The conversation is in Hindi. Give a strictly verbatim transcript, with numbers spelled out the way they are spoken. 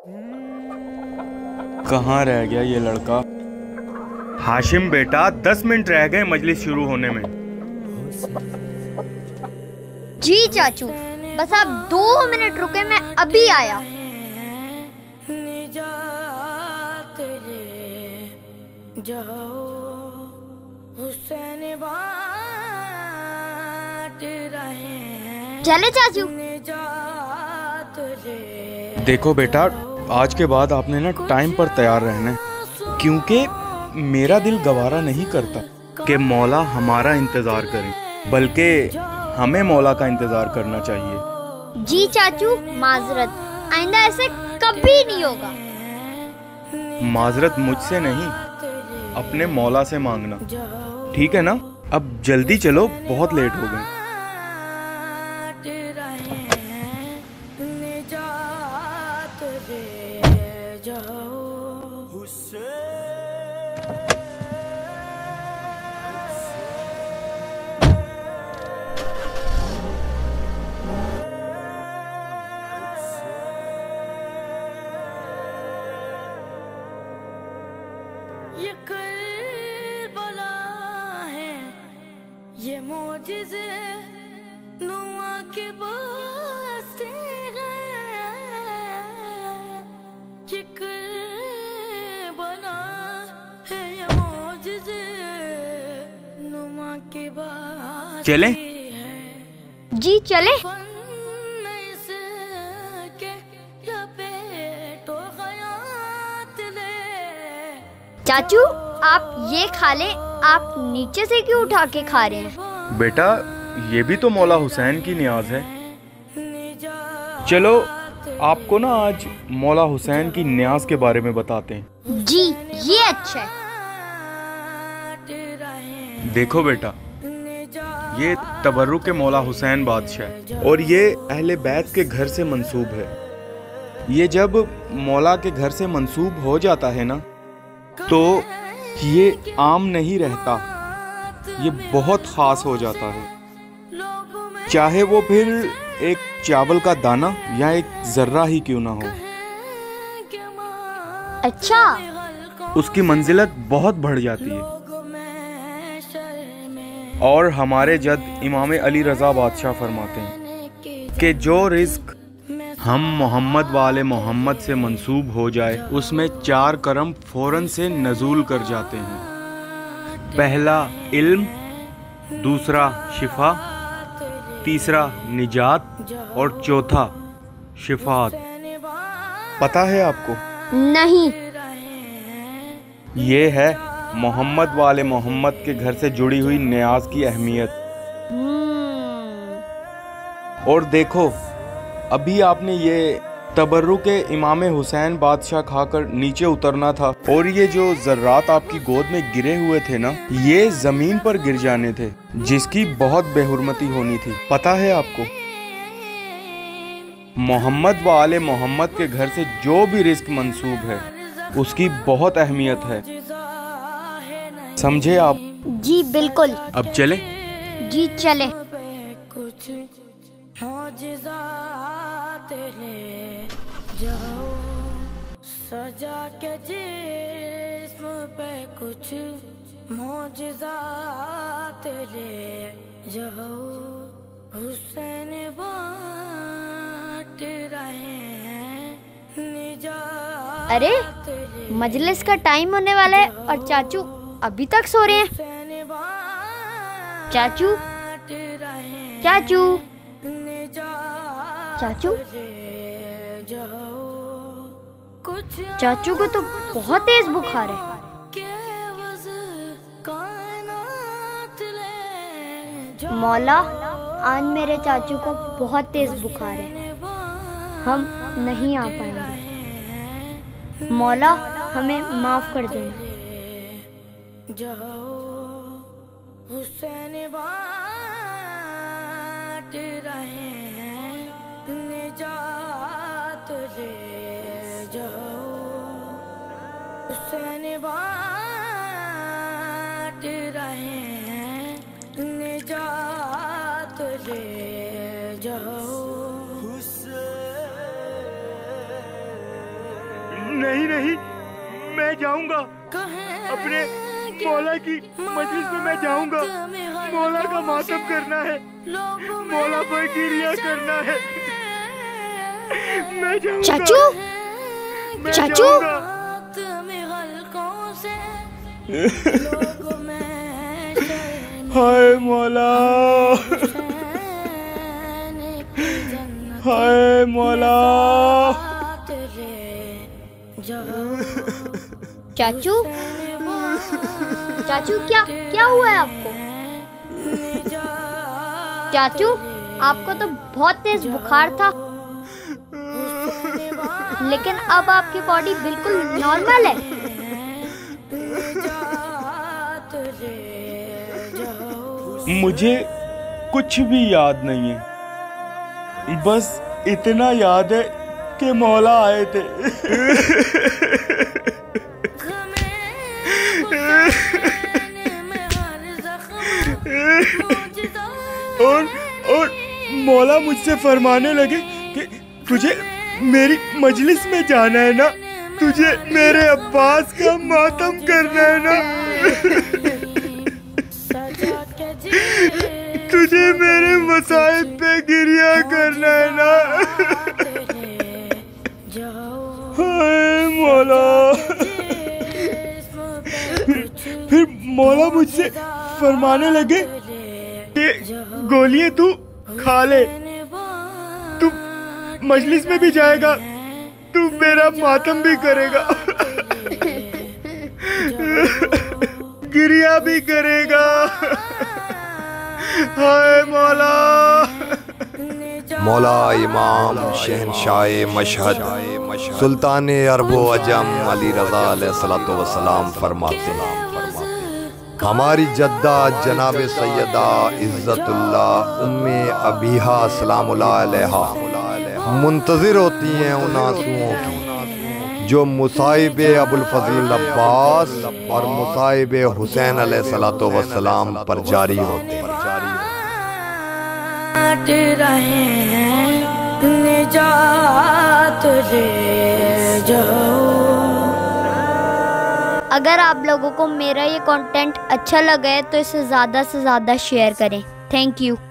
कहाँ रह गया ये लड़का? हाशिम बेटा, दस मिनट रह गए मजलिस शुरू होने में। जी चाचू, बस आप दो मिनट रुके, मैं अभी आया। चले चाचू। देखो बेटा, आज के बाद आपने ना टाइम पर तैयार रहना है, क्योंकि मेरा दिल गवारा नहीं करता कि मौला हमारा इंतजार करे, बल्कि हमें मौला का इंतजार करना चाहिए। जी चाचू, माजरत, आइंदा ऐसे कभी नहीं होगा। माजरत मुझसे नहीं, अपने मौला से मांगना, ठीक है ना? अब जल्दी चलो, बहुत लेट हो गए। ये करबला है, ये मोजिज़े नुआ के वास्ते हैं। ये करबला है, ये मोजिज़े नुआ के वास्ते। चलें? जी चले। चाचू, आप ये खा लें, आप नीचे से क्यों उठा के खा रहे हैं? बेटा, ये भी तो मौला हुसैन की नियाज है। चलो, आपको ना आज मौला हुसैन की नियाज के बारे में बताते हैं। जी, ये अच्छा है। देखो बेटा, ये तबर्रुक के मौला हुसैन बादशाह, और ये अहले बैत के घर से मंसूब है। ये जब मौला के घर से मंसूब हो जाता है ना, तो ये आम नहीं रहता, ये बहुत खास हो जाता है, चाहे वो फिर एक चावल का दाना या एक जर्रा ही क्यों ना हो। अच्छा, उसकी मंजिलत बहुत बढ़ जाती है। और हमारे जद इमाम अली रज़ा बादशाह फरमाते हैं कि जो रिज़्क हम मोहम्मद वाले मोहम्मद से मंसूब हो जाए, उसमें चार करम फौरन से नजूल कर जाते हैं। पहला इल्म, दूसरा शिफा, तीसरा निजात और चौथा शिफात। पता है आपको? नहीं। ये है मोहम्मद वाले मोहम्मद के घर से जुड़ी हुई नियाज की अहमियत। और देखो, अभी आपने ये तबर्रुक के इमाम हुसैन बादशाह खाकर नीचे उतरना था, और ये जो जर्रात आपकी गोद में गिरे हुए थे ना, ये जमीन पर गिर जाने थे, जिसकी बहुत बेहुरमती होनी थी। पता है आपको? मोहम्मद व आले मोहम्मद के घर से जो भी रिस्क मंसूब है, उसकी बहुत अहमियत है। समझे आप? जी बिल्कुल। अब चले? जी चले। सजा के जिस्म पे कुछ मौजिज़ात ले जाओ, हुसैन बांट रहे हैं निजात। अरे, मजलिस का टाइम होने वाला है और चाचू अभी तक सो रहे हैं। चाचू, चाचू, चाचू, चाचू को तो बहुत तेज बुखार है। मौला, आज मेरे चाचू को बहुत तेज बुखार है, हम नहीं आ पाएंगे। मौला, हमें माफ कर देना। हुसैन बांट रहे हैं निजात ले जाओ, हुसैन बांट रहे हैं निजात ले जाओ। नहीं नहीं, मैं जाऊंगा अपने मौला की मजलिस में, मैं जाऊंगा। मौला का मातम करना है, मौला पर गिरिया करना है। मैं जाऊंगा। चाचू, मैं चाचू। जाऊंगा। हाय मौला, हाय मौला। चाचू, चाचू क्या क्या हुआ है आपको? चाचू, आपको तो बहुत तेज बुखार था, लेकिन अब आपकी बॉडी बिल्कुल नॉर्मल है। मुझे कुछ भी याद नहीं है, बस इतना याद है कि मौला आए थे। और और मौला मुझसे फरमाने लगे कि तुझे मेरी मजलिस में जाना है ना, तुझे मेरे अब्बास का मातम करना है ना, तुझे मेरे मसाइब पे गिरिया करना है ना। हाय मौला। फिर मौला मुझसे फरमाने लगे कि गोलियां तू खा ले, तू मजलिस में भी जाएगा, तू मेरा मातम भी करेगा, गिरिया भी करेगा। हाय मौला। मौला इमाम शहनशाह मशहद सुल्तान अरबो अजम अली रज़ा अलैहिस्सलातु वस्सलाम फरमाते हैं, हमारी जद्दा जनाब सैयदा इज़्ज़तुल्लाह उम्मे अबीहा सलामुल्लाह अलैहा मुंतज़िर होती हैं उन आंसुओं की जो मुसाइब अबुल फज़ल अब्बास और मुसाइब हुसैन अलैहिस्सलातु वस्सलाम पर जारी होते हैं। रहे हैं निजात ले जाओ। अगर आप लोगों को मेरा ये कंटेंट अच्छा लगा है तो इसे ज़्यादा से ज़्यादा शेयर करें। Thank you.